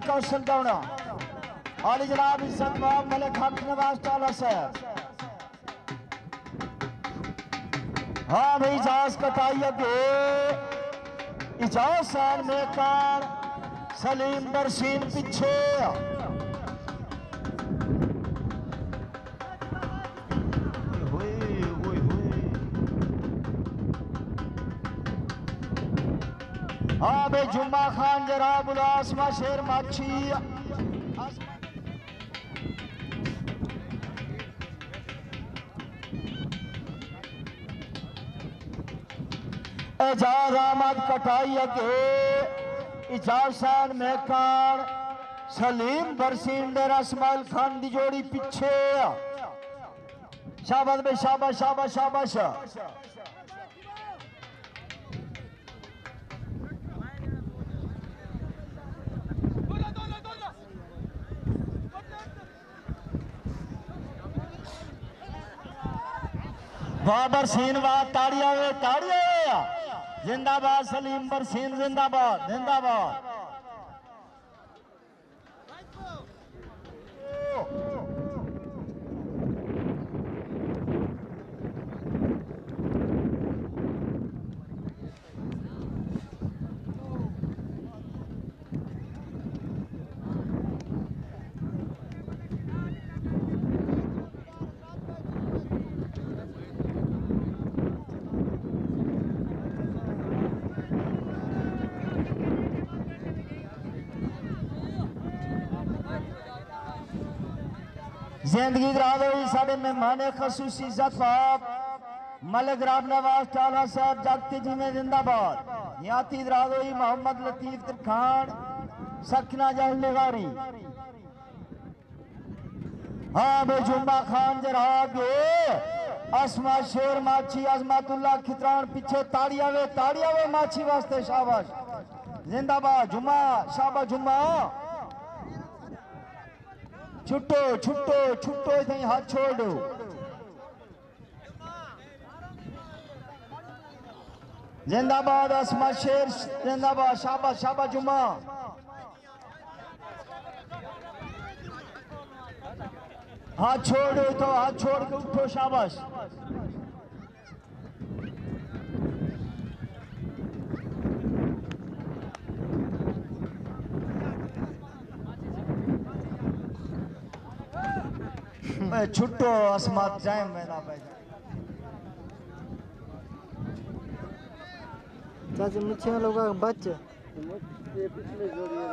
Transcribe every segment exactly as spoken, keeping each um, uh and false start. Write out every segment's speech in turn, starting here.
कौशल दौड़ा आली जनाब इज्जत बाब मलिक हक नवाज टाला साहब। हाँ भाई इजाज कटाइए के इजाज सैन में कार सलीम बरसीन पीछे हाँ भाई जुम्मा खान जराब उलासमा शेर माछी एजाज अहमद कटाई के इजाज सैन मेहकार सलीम बरसीन डेरा इस्माइल खान दी जोड़ी पीछे शाबाश भाई शाबाश शाबाश शाबाश। वाह बरसीन वाह ताड़िया वे ताड़िया जिंदाबाद सलीम बरसीन जिंदाबाद जिंदाबाद। जिंदगी दराज हुई साढ़े मेहमान खसूस इज्जत बाप मलिक राब नवाज टाला साहब जगती जी में जिंदाबाद। याती दराज हुई मोहम्मद लतीफ तरखान सखना जल निगारी। हाँ बे जुम्मा खान जरागे असमा शेर माछी अजमतुल्ला खितरान पीछे ताड़िया वे ताड़िया वे माछी वास्ते शाबाश जिंदाबाद जुम्मा शाबाश जुम्मा। छुट्टो छुट्टो छुट्टो इतनी हाथ छोड़ दो जिंदाबाद असमा शेर जिंदाबाद शाबाश शाबाश जुम्मा। हाथ छोड़ दो तो हाथ छोड़ के उठो शाबाश। छुट्टो अस्मात जाए मैना चाचा मिर्चियाँ लोग बच पिछले जोड़िए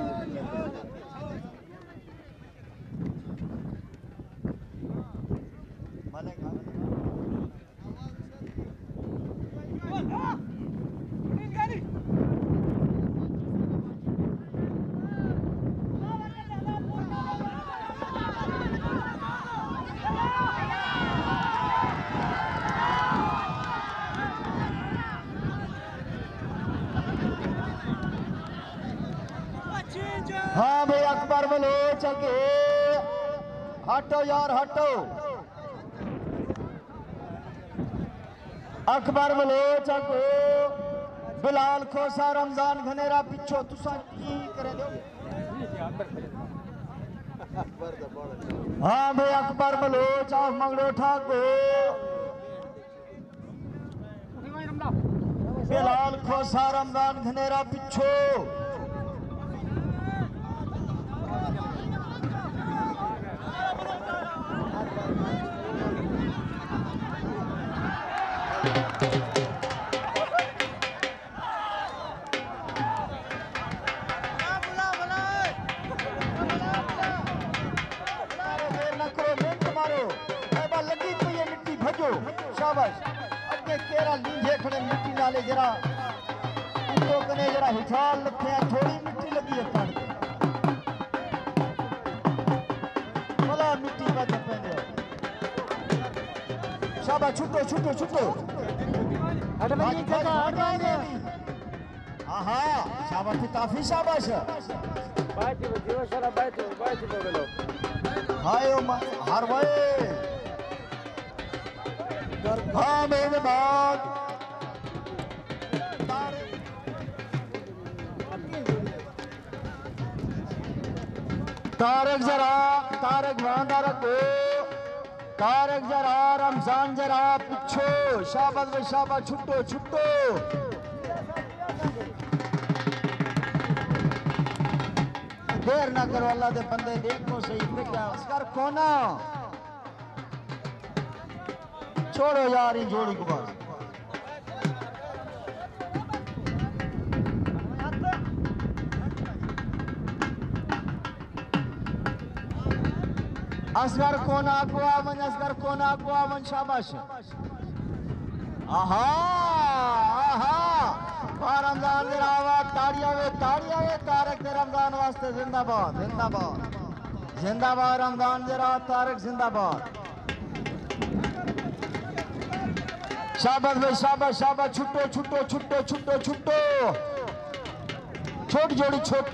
हाँ भाई अकबर बलोच के हटो यार हटो अकबर बलोच को बिलाल खोसा रमजान घनेरा पिछो तुसा की करे दो। हाँ भाई अकबर बलोच ऑफ मंगलोठा को बिलाल खोसा रमजान घनेरा पिछो। लगी तो ये मिट्टी भजो शाबाश अगे केरा लींझे खड़े मिट्टी नाले जरा उनको कने जरा हिठाल लखे थोड़ी मिट्टी लगी है काट भला मिट्टी बच पे शाबाश छुटो छुटो छुटो हट भाई चाचा हट हां हां शाबाश काफी शाबाश बात जीव सारा बात बात बोलो हाय हर भाई हाँ मेरे बाद तारक जरा तारक वांदा रखो तारक जरा रमजान जरा पिछो शाबाश वे शाबाश छुट्टो छुट्टो देर ना करो अल्लाह दे बंदे देखो सही क्या असकर कोना छोड़ो यार ये जोड़ी को बस असगर कोना को आवन असगर कोना को आवन शाबाश आहा आहा रमजान दे आवा ताड़ियां वे ताड़ियां वे तारक दे रमजान वास्ते जिंदाबाद जिंदाबाद जिंदाबाद रमजान दे रात तारक जिंदाबाद शाबाश वे शाबाश शाबाश छुट्टो छुट्टो छुट्टो छुट्टो छुट्टो छोट जोड़ी छोट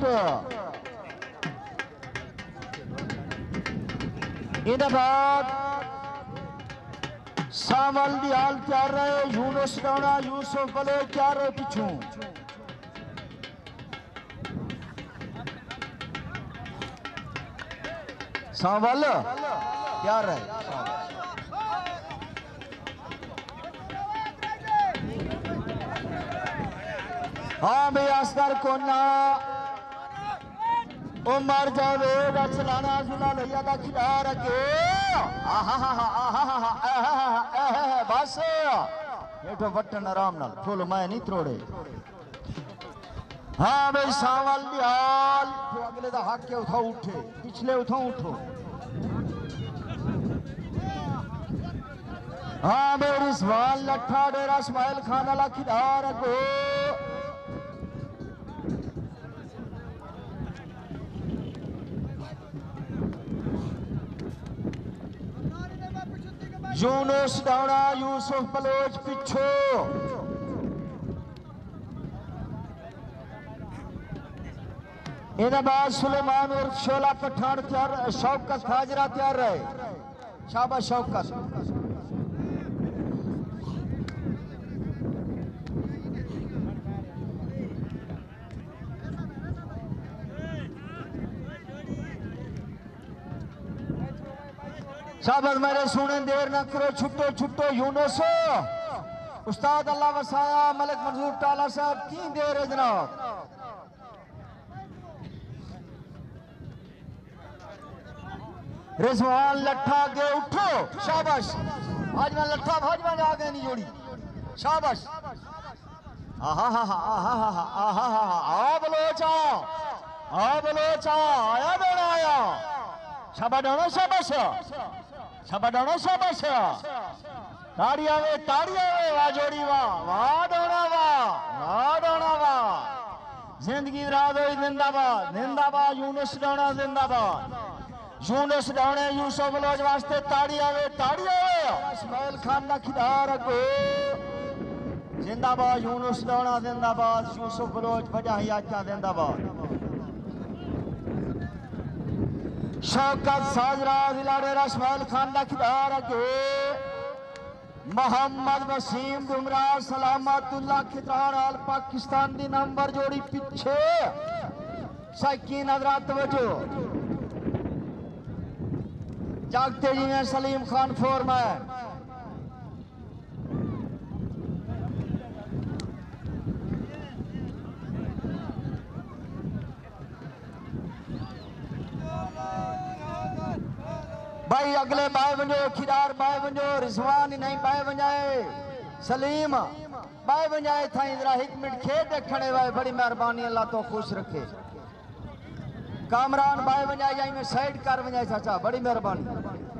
इधर बाद सावल दी हाल तैयार रहे यूनुस राणा यूसुफ बले तैयार रहे पिछू सावल तैयार रहे हाँ भाई असगर कोना उमर जावेद चलाना जुला लिया का खिलार के बस ये तो बटन आराम नाल फुल मैं नहीं त्रोड़े हाँ भाई सावल दियाल तो अगले दा हक के उठा उठे पिछले उठा उठो हाँ भाई रिजवान लट्ठा डेरा इस्माइल खान वाला खिलार को यूनुस राणा यूसुफ बलोच पिछो इन्हें बाद सुलेमान और शोला पठान तैयार शौकत हाजरा तैयार रहे शाबाश शौकत शाबाश मेरे सुने देर न करो छुट्टो छुट्टो यूनुस उस्ताद अल्लाह वसाया मलिक मंजूर टाला साहब की देर है जनाब रिजवान लट्ठा के उठो शाबाश आज मैं लट्ठा भाजपा आ गए नहीं जोड़ी शाबाश आहा हा हा आहा हा हा आहा हा हा आ बलोचा आ बलोचा आया बेड़ा आया शाबाश डानो शाबाश शाबाश शाबाश ताड़ियां वे ताड़ियां वे वाह जोड़ी वाह वाह डोना वाह वाह डोना वाह जिंदगी रात हुई जिंदाबाद जिंदाबाद यूनुस डोना जिंदाबाद यूनुस डोने यूसुफ बलोच वास्ते ताड़ियां वे ताड़ियां वे इस्माइल खान का खिलार को जिंदाबाद यूनुस डोना जिंदाबाद यूसुफ बलोच वजह ही आचा जिंदाबाद शौकत साजरा जिलाड़े इस्माइल खान का खिलार के मोहम्मद वसीम दुमरा सलामतुल्लाह खितान आल पाकिस्तान दी नंबर जोड़ी पिछे शकीन हजरात तवज्जो जागते जी में सलीम खान फोरमैन भाई अगले बाय वंजो खिदार बाय वंजो रिजवान नहीं बाय वंजाए सलीम बाय वंजाए था इधर एक मिनट खेत खड़े हुए बड़ी मेहरबानी अल्लाह तो खुश रखे कामरान बाय वंजाए जाई में साइड कर वंजाए चाचा बड़ी मेहरबानी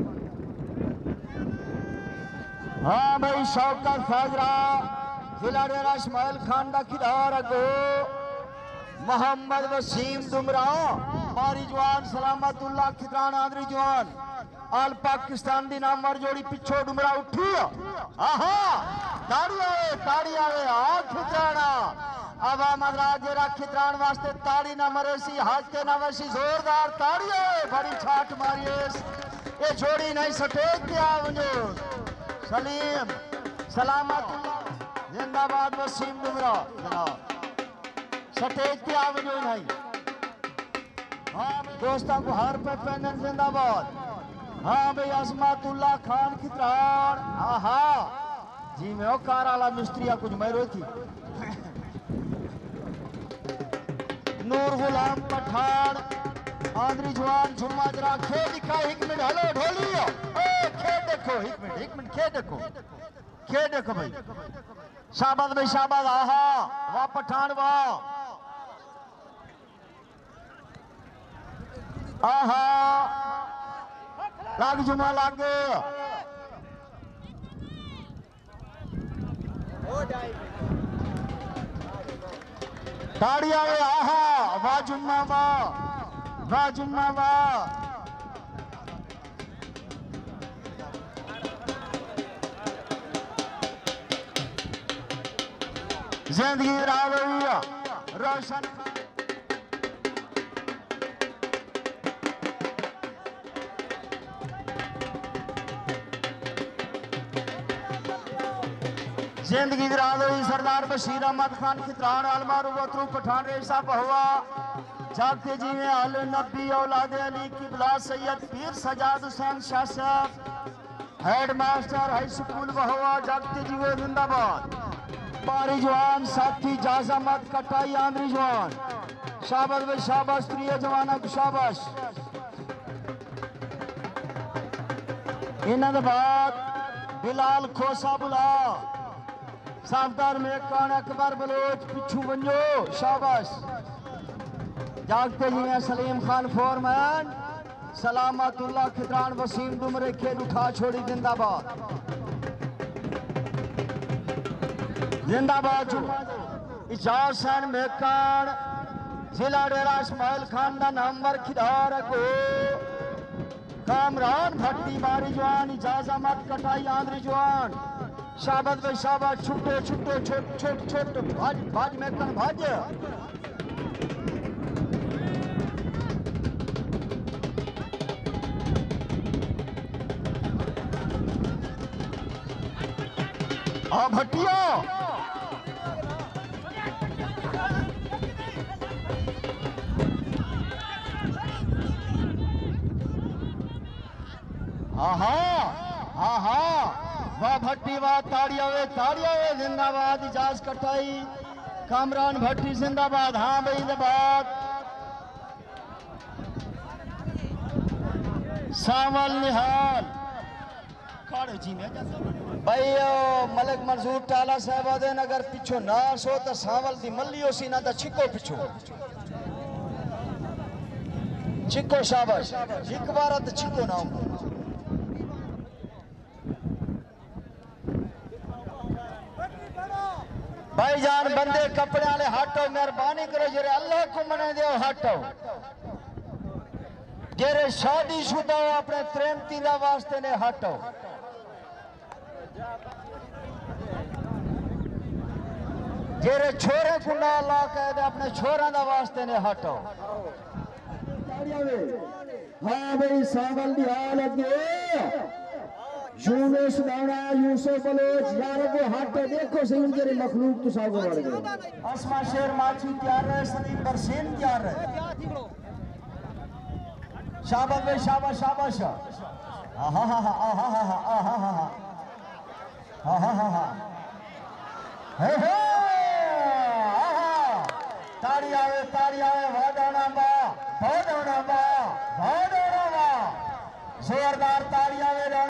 हाँ भाई शौकत फाजरा जिलाड़े इस्माइल खान का खिदार अगो मोहम्मद वसीम दुमरा मारी जवान सलामतुल्लाह खिदान आदरी जवान आल पाकिस्तान दी नंबर जोड़ी पिछो डुमरा उठी आहा ताड़ी आवे ताड़ी आवे आ खित्राना अब मदराज जरा खित्रान वास्ते ताड़ी ना मरे सी हाथ के ना वैसी जोरदार ताड़ी आवे बड़ी छाट मारिए ये जोड़ी नहीं सटेक के आवंजो सलीम सलामत जिंदाबाद वसीम डुमरा जनाब सटेक के आवंजो नहीं दोस्तों को हर पे पैनल जिंदाबाद। हाँ भाई असमातुल्ला खान खित्रान आहा जी में ओ कार आला मिस्त्रिया कुछ मैरो थी। नूर गुलाम पठान आंध्री जवान झुम्मा जरा खे दिखा एक मिनट हेलो ढोलियो ए खे देखो एक मिनट एक मिनट खे देखो खे देखो भाई शाबाश भाई शाबाश आहा वाह पठान वाह आहा लाग जुमा लागे ताड़ी आवे आहा वाह जुम्मा वाह वाह जुम्मा वाह जिंदगी रावैया रोशन जिंदगी रावैया सरदार बशीर अहमद खान खित्रान अलमारू बतरू पठान रेशा बहुआ जागते जी में अल नबी औलाद अली किबला सैयद पीर सजाद हुसैन शाह साहब हेड मास्टर हाई स्कूल बहुआ जागते जी में जिंदाबाद। पारी जवान साथी जाजमत कटाई आंध्री जवान शाबाश भाई शाबाश प्रिय जवाना को शाबाश। इन्होंने बाद बिलाल खोसा बुला साफदार में कान अकबर बलोच पिछू बंजो शाबाश। जागते जी में सलीम खान फोरमैन सलामतुल्ला खित्रान वसीम दुमरे खेद उठा छोड़ी जिंदाबाद जिंदाबाद। इजाज सैन मेकान जिला डेरा इस्माइल खान का नंबर खिदार को कामरान भट्टी बारी जवान इजाज अहमद कटाई आंध्री जवान शाबाश भाई शाबाश छुट्टो छुट्टो छोट छोट छोट भाज भाज मेकान भाज आ भट्टिया आहा आहा वाह भट्टी वाह ताड़िया वे ताड़िया वे जिंदाबाद। इजाज कटाई कामरान भट्टी जिंदाबाद। हाँ भाई जिंदाबाद। सावल निहाल काड़े जी में भाई मलिक मंजूर टाला साहब आदेन अगर पिछो ना सो तो सावल दी मल्लियो सी ना तो छिको पिछो छिको शाबाश एक बार तो छिको ना भाई जान बंदे कपड़े वाले हटो मेहरबानी करो जेरे अल्लाह को मने दो हटो जेरे शादी शुदा अपने त्रेमती दा वास्ते ने हटो जेरे छोरे को ना ला के अपने छोरा दा वास्ते ने हटो। हाँ भाई सावल दी हाल अगे यूनुस दाना यूसुफ बलोच यार वो हट देखो सही उनके मखलूक तो सागो बढ़ गए। अस्मा शेर माची तैयार है सलीम बरसीन तैयार है शाबाश भाई शाबाश शाबाश। आहा हा हा आहा हा हा आहा हा हा आहा हा हा हे हे आहा ताड़ी आवे ताड़ी आवे वादाना बा वादाना बा वादाना बा जोरदार ताड़ी आवे।